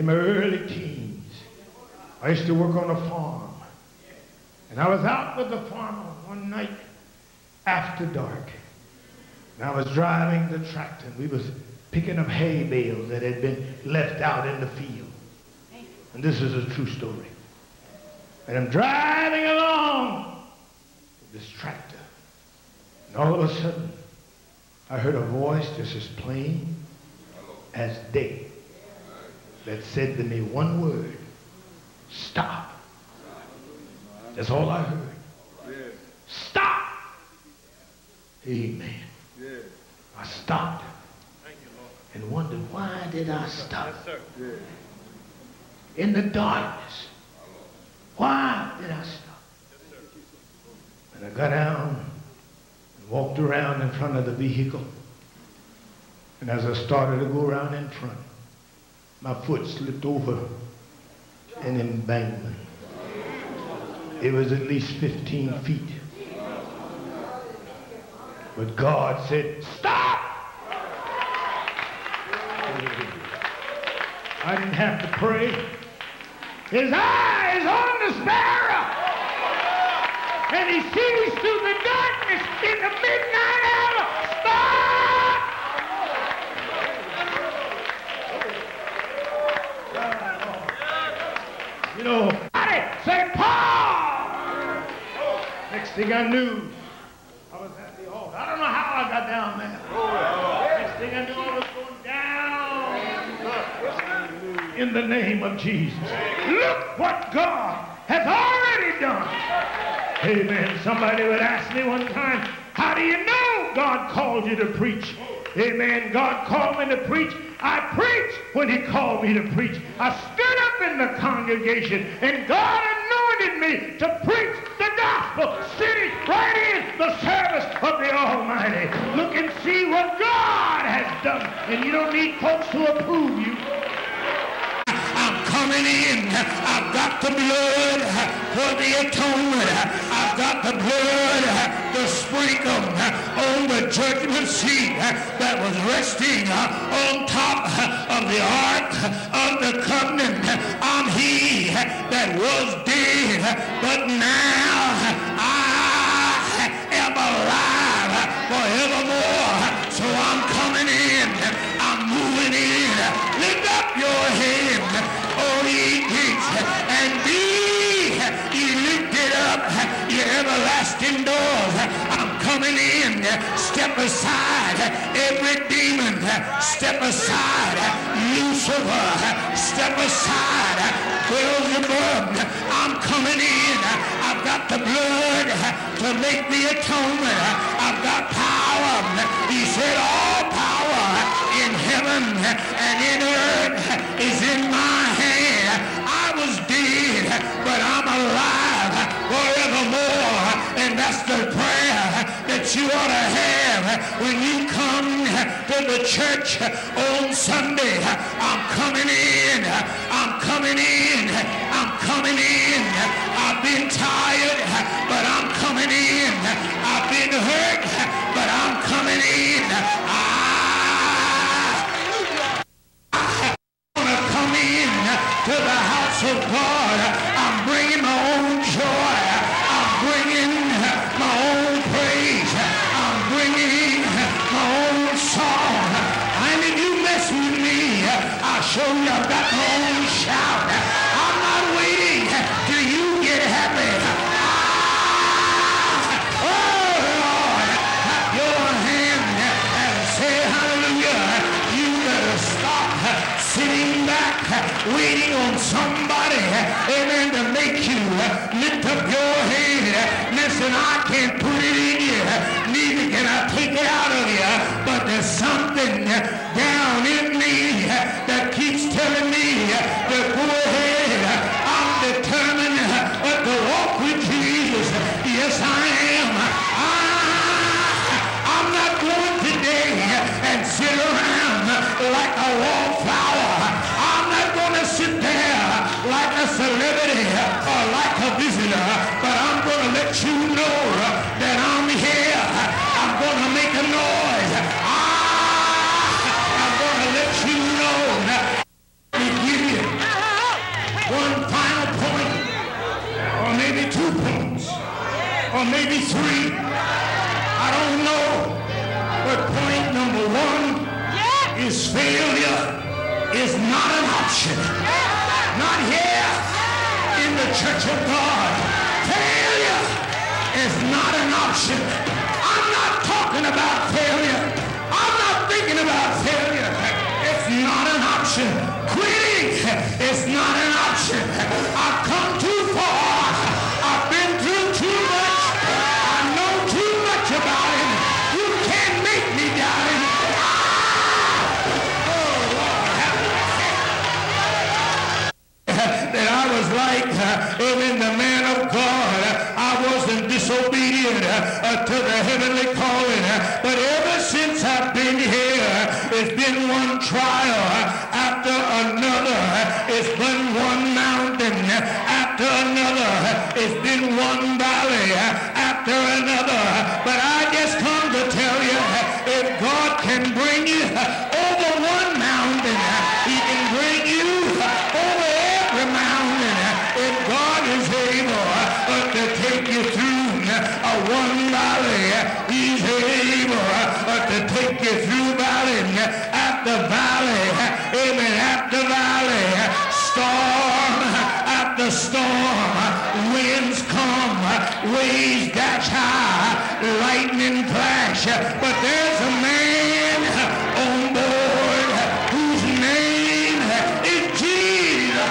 in my early teens. I used to work on a farm. And I was out with the farmer one night after dark. And I was driving the tractor, and we was picking up hay bales that had been left out in the field. And this is a true story. And I'm driving along with this tractor. And all of a sudden, I heard a voice just as plain as day that said to me one word: stop. That's all I heard. Stop. Amen. I stopped and wondered, why did I stop? In the darkness. Why did I stop? And I got down and walked around in front of the vehicle. And as I started to go around in front, my foot slipped over an embankment. It was at least 15 feet. But God said, stop! I didn't have to pray. His eye is on the sparrow. And he sees through the darkness in the midnight hour. Stop! You know, say, Paul! Next thing I knew, I was at the altar. I don't know how I got down there. Next thing I knew, I was going down in the name of Jesus. Look what God has already done. Amen. Somebody would ask me one time, how do you know God called you to preach? Amen. God called me to preach. I preached when he called me to preach. I stood up in the congregation, and God anointed me to preach the gospel, sitting right in the service of the Almighty. Look and see what God has done, and you don't need folks to approve you. Coming in, I've got the blood for the atonement. I've got the blood, the sprinkle on the judgment seat that was resting on top of the ark of the covenant. I'm he that was dead, but now I am alive forevermore. So I'm coming in, I'm moving in. Lift up your head, O ye gates, and be ye lifted up, ye everlasting doors. I'm coming in. Step aside every demon. Step aside Lucifer. Step aside Beelzebub. I'm coming in. I've got the blood to make the atonement. I've got power. He said all power in heaven and in earth is in my hand. I was dead, but I'm alive forevermore. And that's the prayer that you ought to have when you come to the church on Sunday. I'm coming in. I'm coming in. I'm coming in. I've been tired, but I'm coming in. I've been hurt, but I'm coming in. To the house of God, I'm bringing my own joy, I'm bringing my own praise, I'm bringing my own song. And if you mess with me, I'll show you I've got my own shout. I'm not waiting till you get happy. Oh Lord, clap your hand and say hallelujah. You better stop sitting back waiting on somebody, amen, to make you lift up your head. Listen, I can't put it in you, neither can I take it out of you, but there's something down in me that keeps telling me to go ahead. I'm determined to walk with Jesus. Yes, I am. I'm not going today and sit around like a wallflower. Sit there like a celebrity or like a visitor, but I'm going to let you know that I'm here. I'm going to make a noise. I'm going to let you know that we give you is failure is not an option. Not here in the church of God. Failure is not an option. I'm not talking about failure. I'm not thinking about failure. It's not an option. Quitting is not an option. I've come too far. I've been through too much. I know too much about him. You can't make me doubt him. Oh, Lord, have mercy. That I was like, even the man of God. I wasn't disobedient to the heavenly calling. But ever since I've been here, it's been one trial after another. It's been one mountain after another. It's been one valley after another. But I just come to tell you, if God can bring you over one mountain, he can bring you over every mountain. If God is able to take you through one valley, he's able to take you through valley after valley, amen, after valley, storm after storm, winds come, waves dash high, lightning flash, but there's a man on board whose name is Jesus.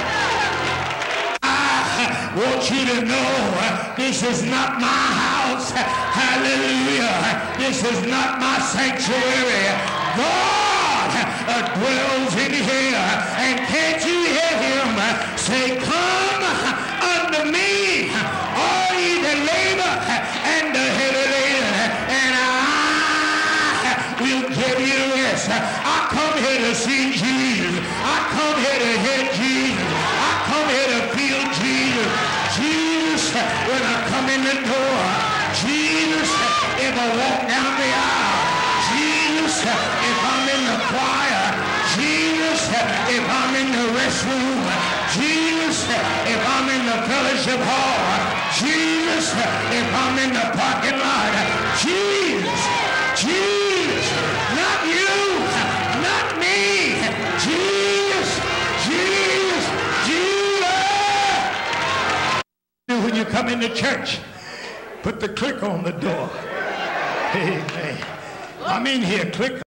I want you to know this is not my house. Hallelujah. This is not my sanctuary. God dwells in here. And can't you hear him say, come unto me, all ye that labor and are heavy laden, and I will give you rest. I come here to see Jesus. I come here to hear Jesus. I come here to feel Jesus. Jesus, when I come in the door. Jesus, if I walk down the aisle. Jesus, if I'm in the choir. Jesus, if I'm in the restroom. Jesus, if I'm in the fellowship hall. Jesus, if I'm in the parking lot. Jesus, Jesus, not you, not me. Jesus, Jesus, Jesus. When you come into church, put the click on the door. Amen. I'm in here, click.